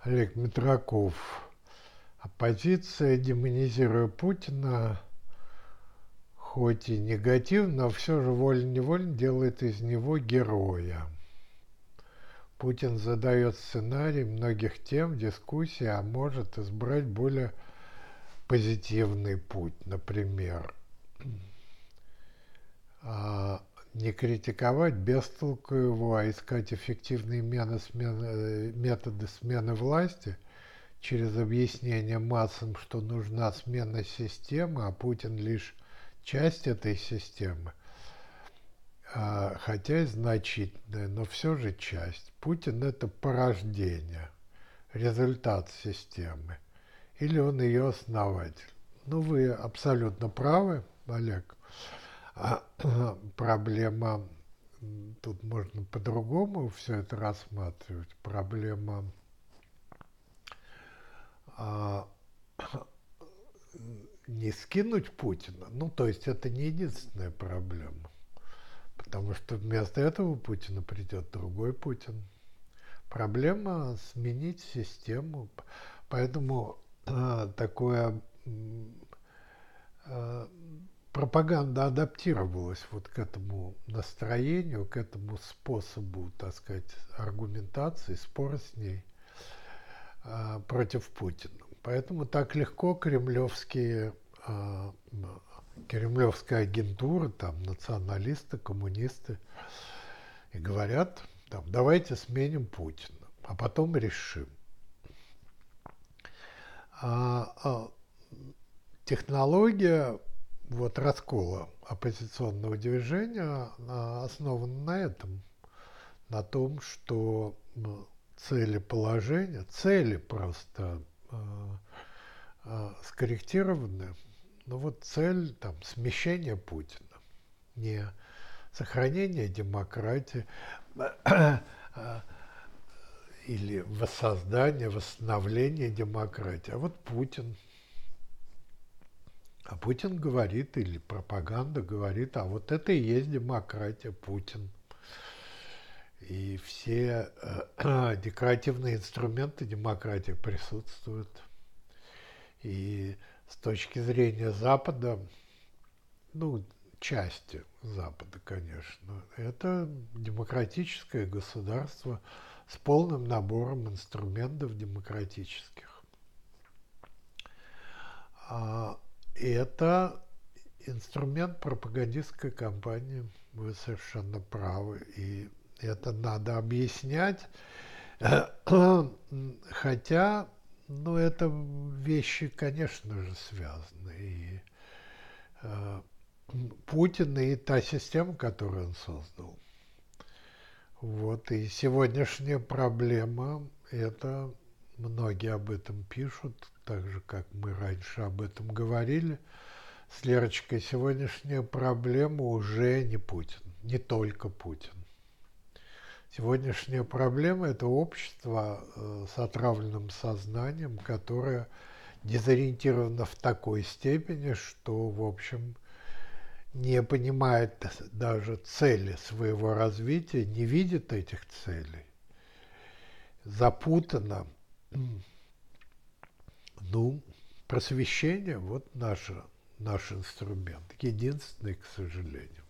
Олег Митраков. Оппозиция, демонизируя Путина, хоть и негативно, но все же волей-невольно делает из него героя. Путин задает сценарий многих тем в дискуссии, а может избрать более позитивный путь, например, не критиковать без толку его, а искать эффективные методы смены власти через объяснение массам, что нужна смена системы, а Путин лишь часть этой системы, хотя и значительная, но все же часть. Путин – это порождение, результат системы, или он ее основатель. Ну, вы абсолютно правы, Олег. Проблема, тут можно по-другому все это рассматривать, проблема не скинуть Путина, ну, то есть это не единственная проблема, потому что вместо этого Путина придет другой Путин. Проблема сменить систему, поэтому такое пропаганда адаптировалась вот к этому настроению, к этому способу, так сказать, аргументации, спора с ней против Путина. Поэтому так легко кремлевская агентура, там, националисты, коммунисты, и говорят, там, давайте сменим Путина, а потом решим. Технология вот раскола оппозиционного движения основана на этом, на том, что цели положения, цели просто скорректированы. Ну вот цель там смещение Путина, не сохранение демократии или воссоздание, восстановление демократии, а вот Путин. А Путин говорит, или пропаганда говорит, а вот это и есть демократия, Путин. И все декоративные инструменты демократии присутствуют. И с точки зрения Запада, ну, части Запада, конечно, это демократическое государство с полным набором инструментов демократических. И это инструмент пропагандистской кампании, вы совершенно правы, и это надо объяснять, хотя, ну, это вещи, конечно же, связаны, и Путин и та система, которую он создал. Вот, и сегодняшняя проблема, это многие об этом пишут, так же, как мы раньше об этом говорили, с Лерочкой, сегодняшняя проблема уже не Путин, не только Путин. Сегодняшняя проблема – это общество с отравленным сознанием, которое дезориентировано в такой степени, что, в общем, не понимает даже цели своего развития, не видит этих целей, запутано. Ну, просвещение – вот наш инструмент, единственный, к сожалению.